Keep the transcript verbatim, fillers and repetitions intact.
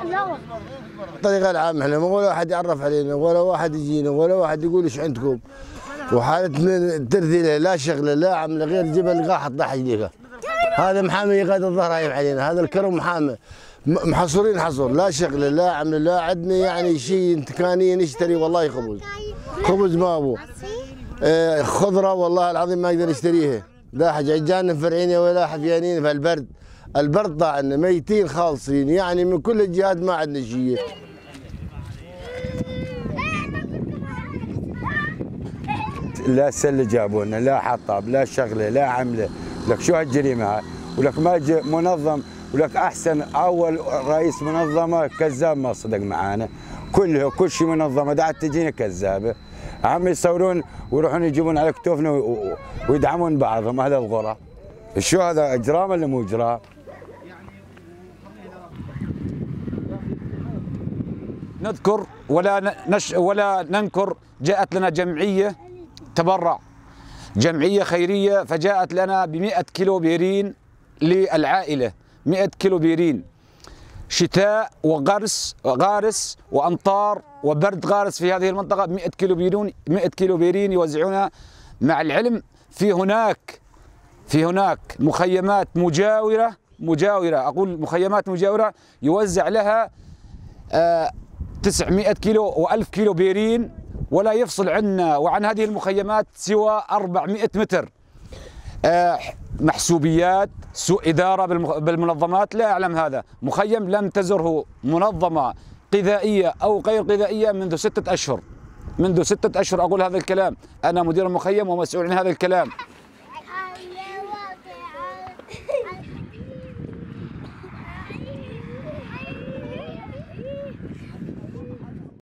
الطريقة العامة احنا ولا واحد يعرف علينا ولا واحد يجينا ولا واحد يقول ايش عندكم، وحالتنا ترذيله لا شغله لا عمله غير جبل قاحط طاح يديها. هذا محامي قاعد الظهر هايب علينا، هذا الكرم محامي محصورين حصر لا شغله لا عمله لا عندنا يعني شيء امكانيه نشتري والله خبز خبز ما ابو اه خضره والله العظيم ما يقدر يشتريها، لا حاجه عجان فرعين ولا حفيانين في البرد، البرد طاعنا ميتين خالصين يعني من كل الجهات ما عندنا شيء. لا سله جابونا لا حطاب لا شغله لا عمله، لك شو هالجريمه هاي؟ ولك ما جاء منظم، ولك احسن اول رئيس منظمه كذاب ما صدق معانا، كله كل شيء منظمه دعت تجينا كذابه، عم يصورون ويروحون يجيبون على كتوفنا ويدعمون بعضهم اهل الغرة. شو هذا اجرام ولا مو اجرام؟ نذكر ولا نش ولا ننكر، جاءت لنا جمعيه تبرع، جمعيه خيريه فجاءت لنا ب مئة كيلو بيرين للعائله، مئة كيلو بيرين، شتاء وغرس غارس وامطار وبرد غارس في هذه المنطقه، مئة كيلو بيرين مئة كيلو بيرين يوزعونها. مع العلم في هناك في هناك مخيمات مجاوره مجاوره اقول مخيمات مجاوره يوزع لها آه تسعمئة كيلو وألف كيلو بيرين، ولا يفصل عنا وعن هذه المخيمات سوى أربعمئة متر. آه محسوبيات سوء إدارة بالمنظمات لا أعلم هذا. مخيم لم تزره منظمة غذائية أو غير غذائية منذ ستة أشهر، منذ ستة أشهر أقول هذا الكلام، أنا مدير المخيم ومسؤول عن هذا الكلام.